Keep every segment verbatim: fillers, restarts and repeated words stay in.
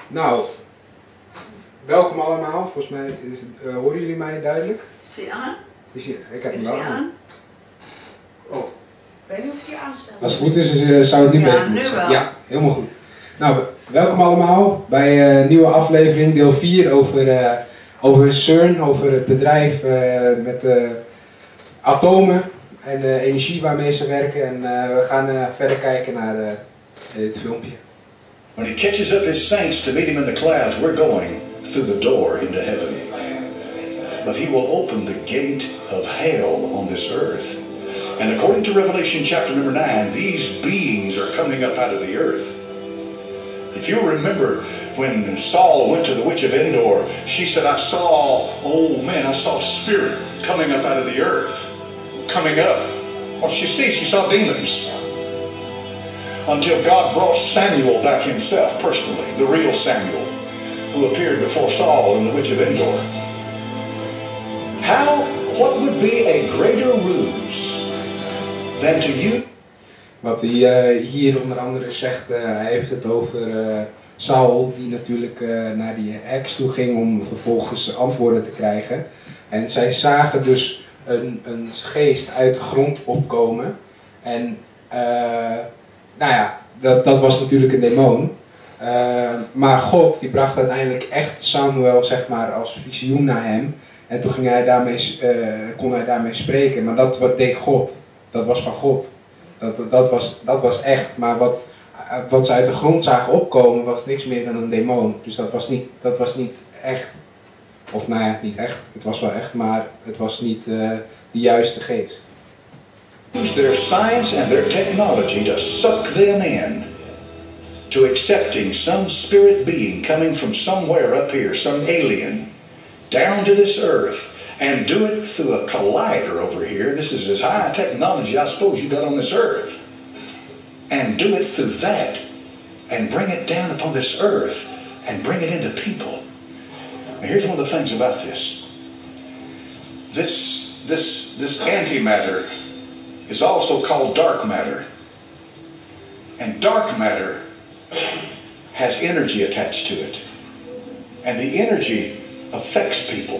Nou, welkom allemaal. Volgens mij is, uh, horen jullie mij duidelijk? Zie je aan? Is je, ik heb hem Is wel die aan. aan? Oh. Ik weet niet of je aanstelt. Als het goed is, is uh, zou het nu Ja, beter nu moeten zijn. wel. Ja, helemaal goed. Nou, welkom allemaal bij een uh, nieuwe aflevering, deel vier over, uh, over CERN, over het bedrijf uh, met uh, atomen en de energie waarmee ze werken. En uh, we gaan uh, verder kijken naar uh, dit filmpje. When he catches up his saints to meet him in the clouds, we're going through the door into heaven. But he will open the gate of hell on this earth. And according to Revelation chapter number nine, these beings are coming up out of the earth. If you remember when Saul went to the witch of Endor, she said, I saw, oh man, I saw a spirit coming up out of the earth. Coming up. What did she see? She saw demons. Until God brought Samuel back himself personally, the real Samuel, who appeared before Saul and the witch of Endor. How, what would be a greater ruse than to use... Wat hij uh, hier onder andere zegt, uh, hij heeft het over uh, Saul, die natuurlijk uh, naar die heks toe ging om vervolgens antwoorden te krijgen. En zij zagen dus een, een geest uit de grond opkomen. En uh, nou ja, dat, dat was natuurlijk een demon. Uh, maar God die bracht uiteindelijk echt Samuel zeg maar als visioen naar hem. En toen ging hij daarmee, uh, kon hij daarmee spreken. Maar dat wat deed God. Dat was van God. Dat, dat, was, dat was echt. Maar wat, wat ze uit de grond zagen opkomen was niks meer dan een demon. Dus dat was niet, dat was niet echt. Of nou ja, niet echt. Het was wel echt, maar het was niet uh, de juiste geest. Use their science and their technology to suck them in to accepting some spirit being coming from somewhere up here, some alien, down to this earth, and do it through a collider over here. This is as high technology I suppose you got on this earth. And do it through that, and bring it down upon this earth, and bring it into people. Now here's one of the things about this. This, this, this antimatter is also called dark matter. And dark matter has energy attached to it. And the energy affects people.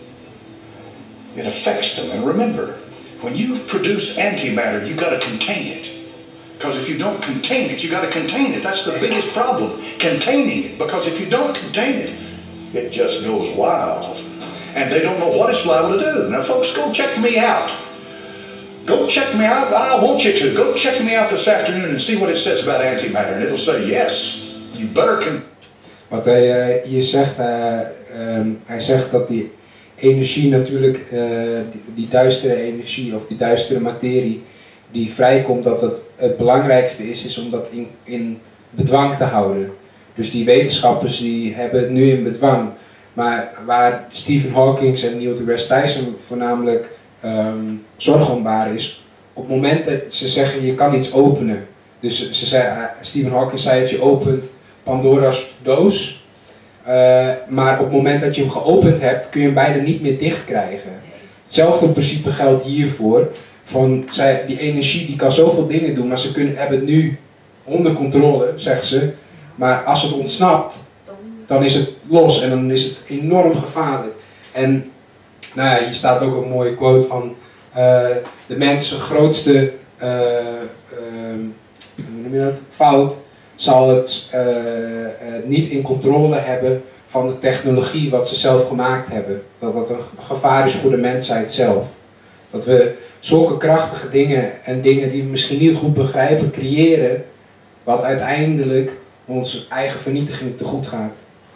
It affects them. And remember, when you produce antimatter, you've got to contain it. Because if you don't contain it, you've got to contain it. That's the biggest problem, containing it. Because if you don't contain it, it just goes wild. And they don't know what it's liable to do. Now folks, go check me out. Go check me out. I want you to. Go check me out this afternoon and see what it says about antimatter. And it'll say, yes, you better... Con Wat hij uh, hier zegt, uh, um, hij zegt dat die energie natuurlijk, uh, die, die duistere energie of die duistere materie die vrijkomt, dat het het belangrijkste is, is om dat in, in bedwang te houden. Dus die wetenschappers die hebben het nu in bedwang. Maar waar Stephen Hawking en Neil deGrasse Tyson voornamelijk um, zorg om baren is, op het moment dat ze zeggen je kan iets openen. Dus ze zei, uh, Stephen Hawking zei dat je opent Pandora's doos. Uh, maar op het moment dat je hem geopend hebt, kun je hem bijna niet meer dicht krijgen. Hetzelfde principe geldt hiervoor. Van, zij, die energie die kan zoveel dingen doen, maar ze kunnen, hebben het nu onder controle, zeggen ze. Maar als het ontsnapt, dan is het los en dan is het enorm gevaarlijk. En nou ja, hier staat ook een mooie quote van uh, de mensen grootste uh, uh, hoe noem je dat? fout zal het uh, uh, niet in controle hebben van de technologie wat ze zelf gemaakt hebben. Dat dat een gevaar is voor de mensheid zelf. Dat we zulke krachtige dingen en dingen die we misschien niet goed begrijpen creëren, wat uiteindelijk onze eigen vernietiging tegoed gaat.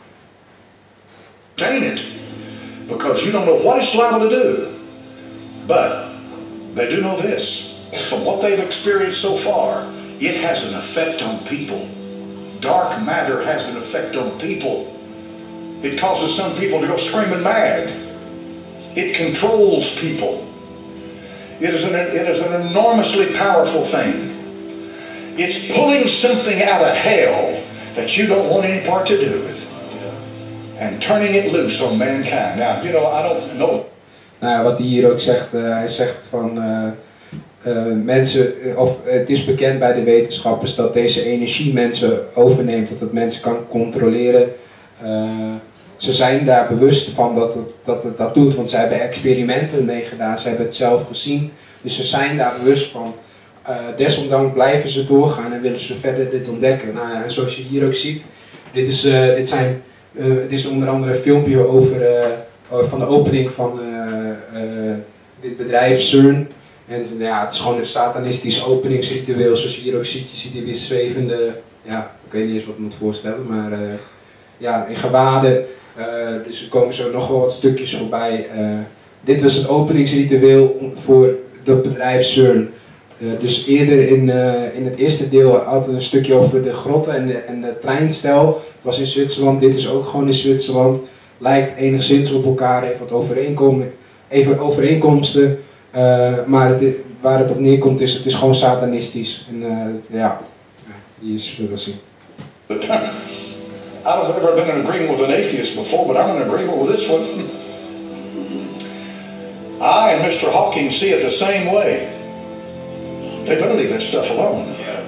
Contain it, because you don't know what it's liable to do. But they do know this. From what they've experienced so far, it has an effect on people. Dark matter has an effect on people. It causes some people to go screaming mad. It controls people. It is an, it is an enormously powerful thing. It's pulling something out of hell that you don't want any part to do with. And turning it loose on mankind. Now, you know, I don't know. Nou, wat hij hier ook zegt, uh, hij zegt van, uh, uh, mensen, of het is bekend bij de wetenschappers dat deze energie mensen overneemt, dat het mensen kan controleren. Uh, ze zijn daar bewust van dat het, dat het dat doet, want ze hebben experimenten mee gedaan, ze hebben het zelf gezien. Dus ze zijn daar bewust van. Uh, desondanks blijven ze doorgaan en willen ze verder dit ontdekken. Nou ja, en zoals je hier ook ziet, dit is, uh, dit zijn, uh, dit is onder andere een filmpje over, uh, van de opening van uh, uh, dit bedrijf CERN. En ja, het is gewoon een satanistisch openingsritueel, zoals je hier ook ziet. Je ziet hier weer zwevende, ja, ik weet niet eens wat ik moet voorstellen, maar uh, ja, in gewaden. Uh, dus er komen zo nog wel wat stukjes voorbij. Uh, dit was het openingsritueel voor het bedrijf CERN. Uh, dus eerder in, uh, in het eerste deel hadden we een stukje over de grotten en de, en de treinstel. Het was in Zwitserland, dit is ook gewoon in Zwitserland. Lijkt enigszins op elkaar, heeft wat overeenkom even overeenkomsten. Uh, maar het, waar het op neerkomt is, het is gewoon satanistisch. En uh, het, ja, die is veel zien. I've never been in agreement with an atheist before, but I'm in agreement with this one. I and Mister Hawking see it the same way. They better leave that stuff alone.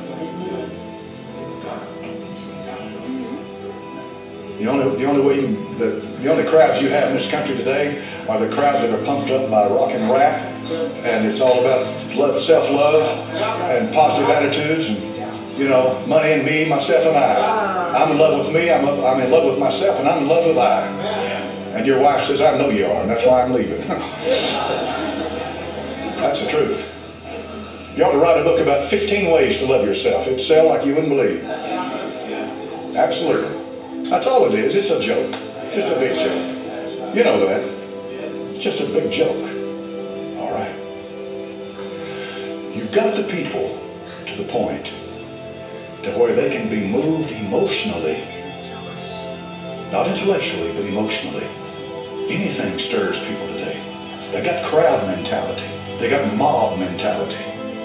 The only, the only way you, the, the only crowds you have in this country today are the crowds that are pumped up by rock and rap, and it's all about love, self-love and positive attitudes, and you know, money and me, myself and I. I'm in love with me. I'm, I'm in love with myself, and I'm in love with I. And your wife says, "I know you are, and that's why I'm leaving." That's the truth. You ought to write a book about fifteen ways to love yourself. It'd sell like you wouldn't believe. Absolutely. That's all it is. It's a joke. Just a big joke. You know that. It's just a big joke. All right. You've got the people to the point to where they can be moved emotionally. Not intellectually, but emotionally. Anything stirs people today. They got crowd mentality. They got mob mentality.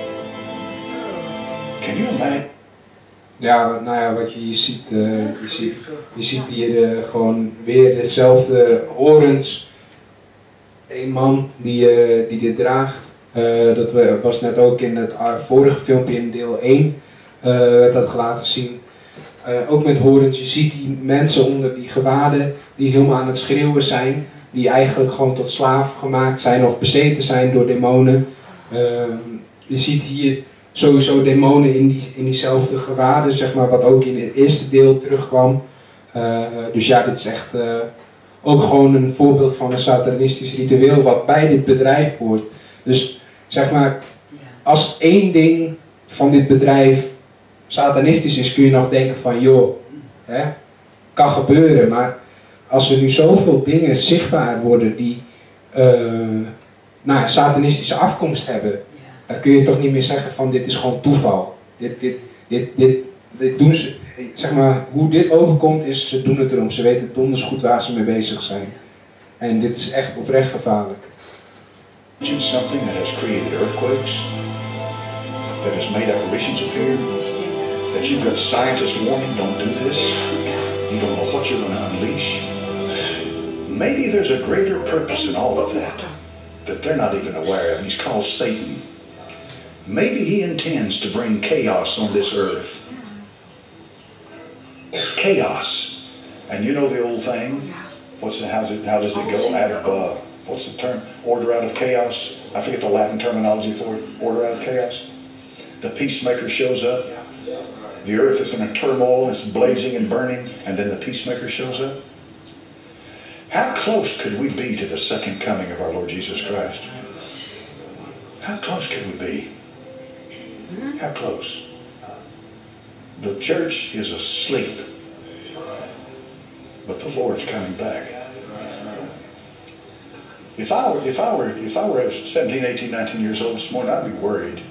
Can you imagine? Ja, nou ja, wat je hier ziet, uh, je ziet, je ziet hier uh, gewoon weer hetzelfde horens. Een man die, uh, die dit draagt. Uh, dat was net ook in het vorige filmpje in deel één. Uh, werd dat laten zien. Uh, ook met horens, je ziet die mensen onder die gewaden die helemaal aan het schreeuwen zijn. Die eigenlijk gewoon tot slaaf gemaakt zijn of bezeten zijn door demonen. Uh, je ziet hier sowieso demonen in, die, in diezelfde gewaden, zeg maar, wat ook in het eerste deel terugkwam. Uh, dus ja, dit is echt uh, ook gewoon een voorbeeld van een satanistisch ritueel wat bij dit bedrijf hoort. Dus zeg maar, als één ding van dit bedrijf satanistisch is, kun je nog denken van joh, hè, kan gebeuren. Maar als er nu zoveel dingen zichtbaar worden die uh, nou, satanistische afkomst hebben, dan kun je toch niet meer zeggen van dit is gewoon toeval. Dit, dit, dit, dit, dit doen ze, zeg maar, hoe dit overkomt is, ze doen het erom. Ze weten donders goed waar ze mee bezig zijn. En dit is echt oprecht gevaarlijk. Something that has created earthquakes, that has made apparitions appear, that you've got scientists warning, don't do this. You don't know what you're going to unleash. Maybe there's a greater purpose in all of that that they're not even aware of, and he's called Satan. Maybe he intends to bring chaos on this earth. Chaos. And you know the old thing? What's it, how's it, how does it go? Out of, uh, what's the term? Order out of chaos. I forget the Latin terminology for it. Order out of chaos. The peacemaker shows up. The earth is in a turmoil, it's blazing and burning, and then the peacemaker shows up. How close could we be to the second coming of our Lord Jesus Christ? How close could we be? How close? The church is asleep, but the Lord's coming back. If I were, if I were, if I were seventeen, eighteen, nineteen years old this morning, I'd be worried.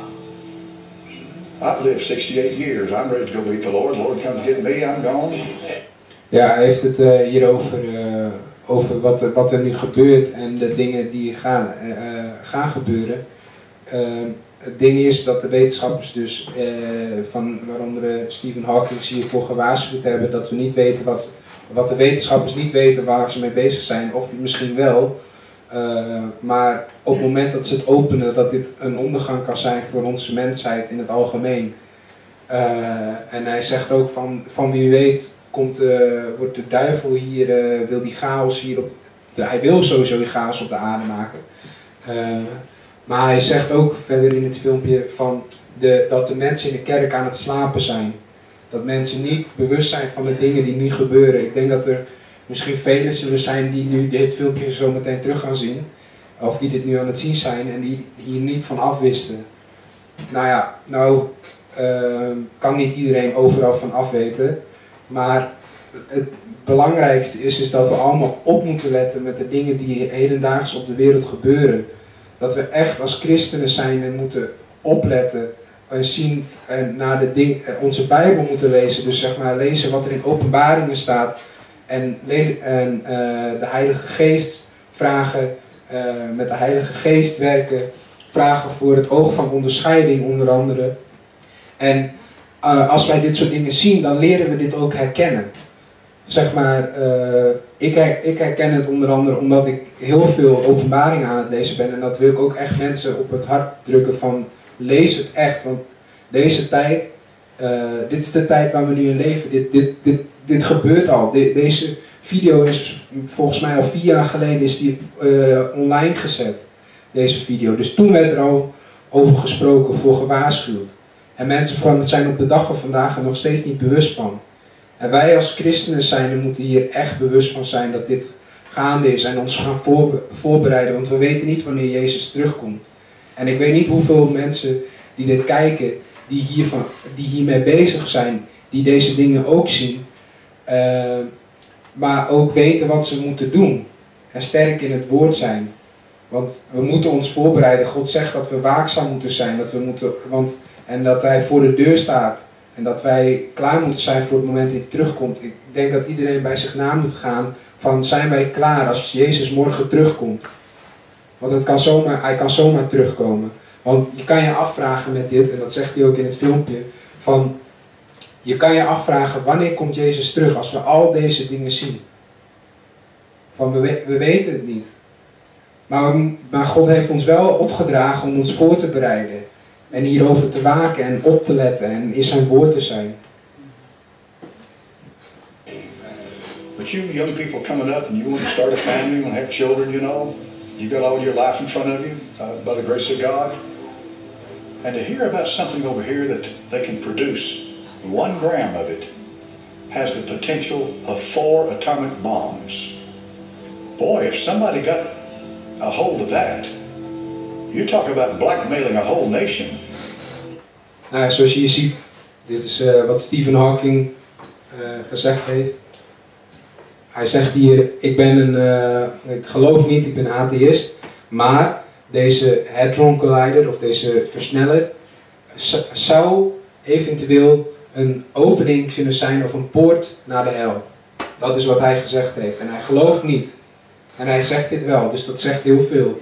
I've lived sixty-eight years. I'm ready to go meet the Lord. The Lord comes get me, I'm gone. Ja, hij heeft het uh, hier over, uh, over wat, er, wat er nu gebeurt en de dingen die gaan, uh, gaan gebeuren. Uh, het ding is dat de wetenschappers dus, uh, van, waaronder uh, Stephen Hawking hiervoor gewaarschuwd hebben, dat we niet weten wat, wat de wetenschappers niet weten waar ze mee bezig zijn, of misschien wel. Uh, maar op het moment dat ze het openen, dat dit een ondergang kan zijn voor onze mensheid in het algemeen. Uh, en hij zegt ook van, van wie weet komt, uh, wordt de duivel hier, uh, wil die chaos hier op, de, hij wil sowieso die chaos op de aarde maken. Uh, maar hij zegt ook verder in het filmpje van de, dat de mensen in de kerk aan het slapen zijn. Dat mensen niet bewust zijn van de dingen die nu gebeuren. Ik denk dat er misschien velen zullen zijn die nu dit filmpje zo meteen terug gaan zien. Of die dit nu aan het zien zijn en die hier niet van afwisten. Nou ja, nou uh, kan niet iedereen overal van afweten. Maar het belangrijkste is, is dat we allemaal op moeten letten met de dingen die hedendaags op de wereld gebeuren. Dat we echt als christenen zijn en moeten opletten en zien en naar de ding, onze Bijbel moeten lezen. Dus zeg maar lezen wat er in Openbaringen staat. En, en uh, de Heilige Geest vragen, uh, met de Heilige Geest werken, vragen voor het oog van onderscheiding onder andere. En uh, als wij dit soort dingen zien, dan leren we dit ook herkennen. Zeg maar, uh, ik, her, ik herken het onder andere omdat ik heel veel openbaringen aan het lezen ben. En dat wil ik ook echt mensen op het hart drukken van lees het echt. Want deze tijd, uh, dit is de tijd waar we nu in leven, dit, dit, dit, dit gebeurt al. De, deze video is volgens mij al vier jaar geleden is die, uh, online gezet. Deze video. Dus toen werd er al over gesproken, voor gewaarschuwd. En mensen van, zijn op de dag van vandaag er nog steeds niet bewust van. En wij als christenen zijn, moeten hier echt bewust van zijn dat dit gaande is en ons gaan voor, voorbereiden. Want we weten niet wanneer Jezus terugkomt. En ik weet niet hoeveel mensen die dit kijken, die, hiervan, die hiermee bezig zijn, die deze dingen ook zien. Uh, maar ook weten wat ze moeten doen. En sterk in het woord zijn. Want we moeten ons voorbereiden. God zegt dat we waakzaam moeten zijn. Dat we moeten, want, en dat hij voor de deur staat. En dat wij klaar moeten zijn voor het moment dat hij terugkomt. Ik denk dat iedereen bij zich na moet gaan van zijn wij klaar als Jezus morgen terugkomt. Want het kan zomaar, hij kan zomaar terugkomen. Want je kan je afvragen met dit, en dat zegt hij ook in het filmpje, van je kan je afvragen wanneer komt Jezus terug als we al deze dingen zien. Van we, we weten het niet. Maar, maar God heeft ons wel opgedragen om ons voor te bereiden. En hierover te waken en op te letten en in zijn woord te zijn. But you young people coming up and you want to start a family, you want to have children, you know, you got all your life in front of you uh, by the grace of God. And to hear about something over here that they can produce, one gram of it has the potential of four atomic bombs. Boy, if somebody got a hold of that, you talk about blackmailing a whole nation. Nou, zoals je hier ziet, dit is uh, wat Stephen Hawking uh, gezegd heeft. Hij zegt hier, ik ben een, uh, ik geloof niet, ik ben atheïst, maar deze hadron collider of deze versneller zou eventueel een opening kunnen zijn of een poort naar de hel. Dat is wat hij gezegd heeft en hij gelooft niet. En hij zegt dit wel, dus dat zegt heel veel.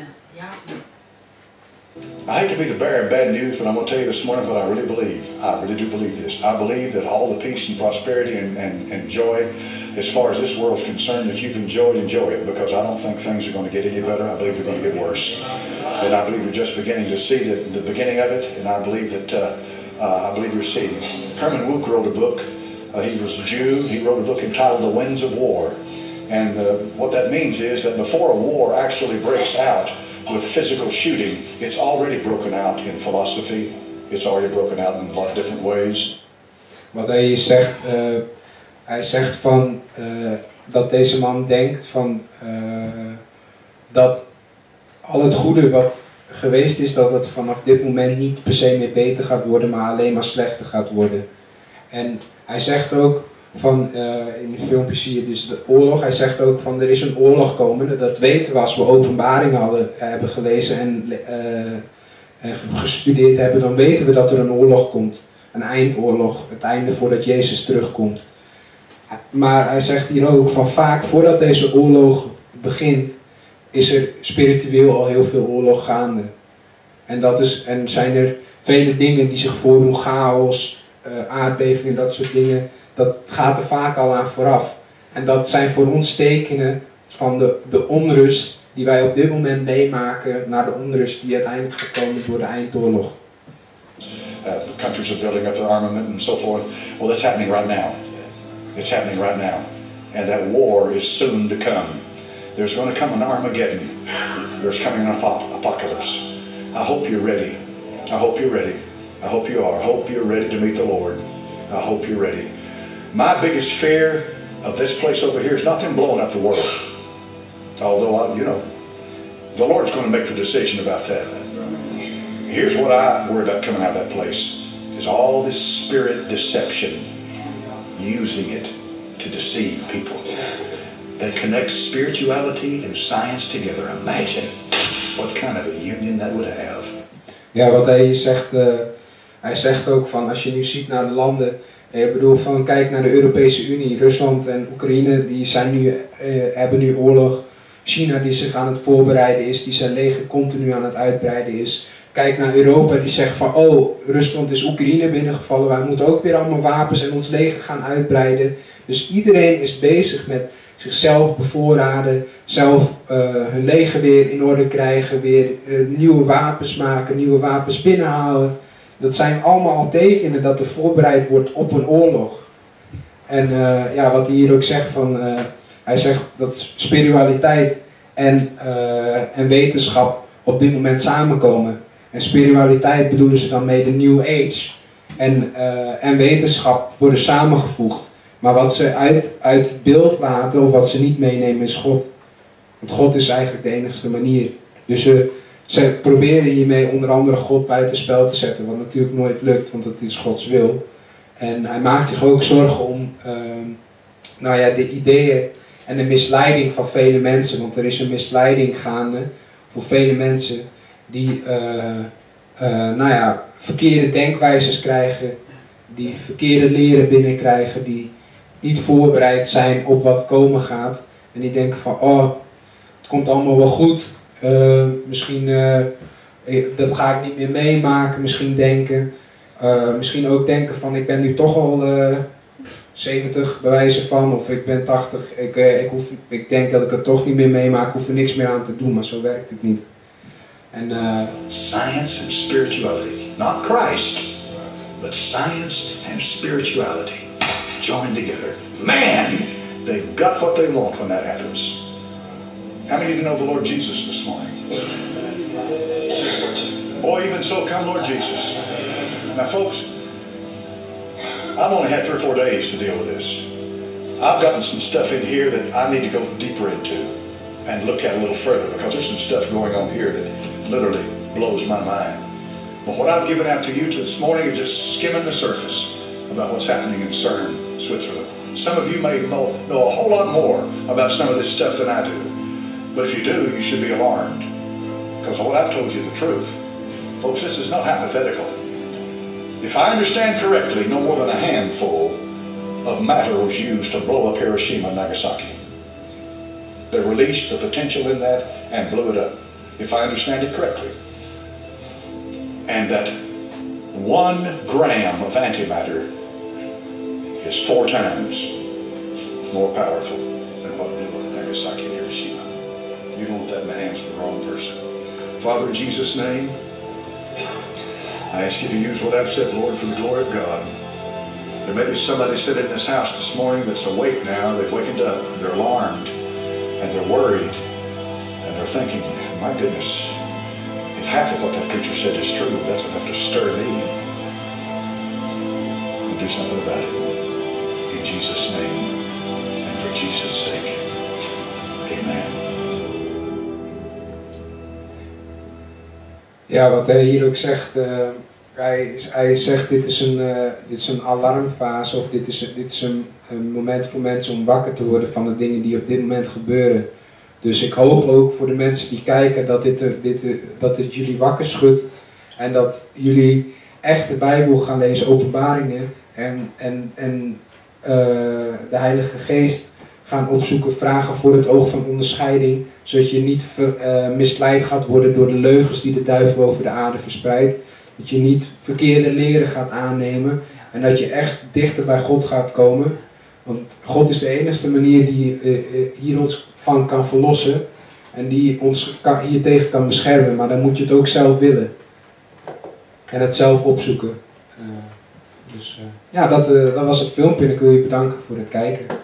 I hate to be the bearer of bad news, but I'm going to tell you this morning what I really believe. I really do believe this. I believe that all the peace and prosperity and, and, and joy, as far as this world is concerned, that you've enjoyed, enjoy it, because I don't think things are going to get any better. I believe they're going to get worse. And I believe you're just beginning to see the, the beginning of it, and I believe that uh, uh, I believe you're seeing it. Herman Wouk wrote a book. Uh, he was a Jew. He wrote a book entitled The Winds of War. And uh, what that means is that before a war actually breaks out, with physical shooting, it's already broken out in philosophy. It's already broken out in a lot of different ways. Wat hij hier zegt, uh, hij zegt van uh, dat deze man denkt van uh, dat al het goede wat geweest is, dat het vanaf dit moment niet per se meer beter gaat worden, maar alleen maar slechter gaat worden. En hij zegt ook van, uh, in het filmpje zie je dus de oorlog, hij zegt ook van er is een oorlog komende, dat weten we als we openbaringen hadden, hebben gelezen en, uh, en gestudeerd hebben, dan weten we dat er een oorlog komt, een eindoorlog, het einde voordat Jezus terugkomt. Maar hij zegt hier ook van vaak voordat deze oorlog begint, is er spiritueel al heel veel oorlog gaande. En, dat is, en zijn er vele dingen die zich voordoen, chaos, uh, aardbevingen, dat soort dingen. Dat gaat er vaak al aan vooraf. En dat zijn voor ons tekenen van de, de onrust die wij op dit moment meemaken naar de onrust die uiteindelijk gaat komen door de eindoorlog. Uh, countries are building up their armament and so forth. Well, that's happening right now. It's happening right now. And that war is soon to come. There's going to come an Armageddon. There's coming an ap- apocalypse. I hope you're ready. I hope you're ready. I hope you are. I hope you're ready to meet the Lord. I hope you're ready. My biggest fear of this place over here is not them blowing up the world. Although, I, you know, the Lord's going to make the decision about that. Here's what I worry about coming out of that place, is all this spirit deception, using it to deceive people. They connect spirituality and science together. Imagine what kind of a union that would have. Ja, wat hij zegt, uh, hij zegt ook van als je nu ziet naar de landen, ik bedoel van kijk naar de Europese Unie, Rusland en Oekraïne, die zijn nu, uh, hebben nu oorlog. China die zich aan het voorbereiden is, die zijn leger continu aan het uitbreiden is. Kijk naar Europa die zegt van oh, Rusland is Oekraïne binnengevallen, wij moeten ook weer allemaal wapens en ons leger gaan uitbreiden. Dus iedereen is bezig met zichzelf bevoorraden, zelf uh, hun leger weer in orde krijgen, weer uh, nieuwe wapens maken, nieuwe wapens binnenhalen. Dat zijn allemaal al tekenen dat er voorbereid wordt op een oorlog. En uh, ja, wat hij hier ook zegt van, uh, hij zegt dat spiritualiteit en, uh, en wetenschap op dit moment samenkomen. En spiritualiteit bedoelen ze dan mee de New Age. En, uh, en wetenschap worden samengevoegd. Maar wat ze uit, uit het beeld laten of wat ze niet meenemen is God. Want God is eigenlijk de enigste manier. Dus ze, ze proberen hiermee onder andere God buitenspel te zetten. Wat natuurlijk nooit lukt, want dat is Gods wil. En hij maakt zich ook zorgen om uh, nou ja, de ideeën en de misleiding van vele mensen. Want er is een misleiding gaande voor vele mensen die uh, uh, nou ja, verkeerde denkwijzes krijgen. Die verkeerde leren binnenkrijgen. Die niet voorbereid zijn op wat komen gaat. En die denken van, oh, het komt allemaal wel goed. Uh, misschien, uh, dat ga ik niet meer meemaken. Misschien denken. Uh, misschien ook denken van, ik ben nu toch al uh, zeventig bij wijze van. Of ik ben tachtig. Ik, uh, ik, hoef, ik denk dat ik het toch niet meer meemaak. Ik hoef er niks meer aan te doen. Maar zo werkt het niet. En, uh, science and spirituality. Not Christ. But science and spirituality. Joined together. Man, they've got what they want when that happens. How many of you know the Lord Jesus this morning? Boy, even so, come Lord Jesus. Now folks, I've only had three or four days to deal with this. I've gotten some stuff in here that I need to go deeper into and look at a little further because there's some stuff going on here that literally blows my mind. But what I've given out to you this morning is just skimming the surface about what's happening in CERN, Switzerland. Some of you may know, know a whole lot more about some of this stuff than I do. But if you do, you should be alarmed. Because what I've told you the truth. Folks, this is not hypothetical. If I understand correctly, no more than a handful of matter was used to blow up Hiroshima and Nagasaki. They released the potential in that and blew it up. If I understand it correctly. And that one gram of antimatter is four times more powerful than what blew up Nagasaki and Hiroshima. You don't want that in the hands of the wrong person. Father, in Jesus' name, I ask you to use what I've said, Lord, for the glory of God. There may be somebody sitting in this house this morning that's awake now. They've wakened up, they're alarmed, and they're worried, and they're thinking, my goodness, if half of what that preacher said is true, that's enough to stir me. And do something about it. In Jesus' name, and for Jesus' sake. Amen. Ja, wat hij hier ook zegt, uh, hij, hij zegt dit is, een, uh, dit is een alarmfase of dit is, dit is een, een moment voor mensen om wakker te worden van de dingen die op dit moment gebeuren. Dus ik hoop ook voor de mensen die kijken dat dit, dit, dat dit jullie wakker schudt en dat jullie echt de Bijbel gaan lezen, Openbaringen en, en, en uh, de Heilige Geest gaan opzoeken, vragen voor het oog van onderscheiding, zodat je niet ver, uh, misleid gaat worden door de leugens die de duivel over de aarde verspreidt. Dat je niet verkeerde leren gaat aannemen en dat je echt dichter bij God gaat komen. Want God is de enige manier die uh, uh, hier ons van kan verlossen. En die ons kan, hiertegen kan beschermen, maar dan moet je het ook zelf willen. En het zelf opzoeken. Uh, dus uh, ja, dat, uh, dat was het filmpje en ik wil je bedanken voor het kijken.